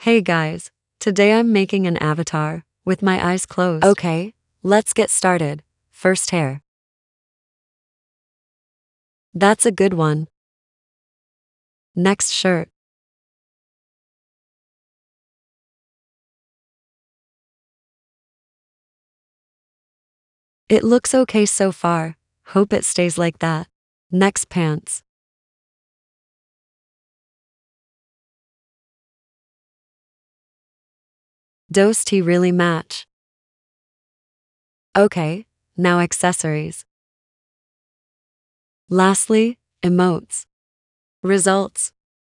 Hey guys, today I'm making an avatar with my eyes closed. Okay, let's get started. First hair. That's a good one. Next shirt. It looks okay so far. Hope it stays like that. Next pants. Those tee really match. Okay, now accessories. Lastly, emotes. Results.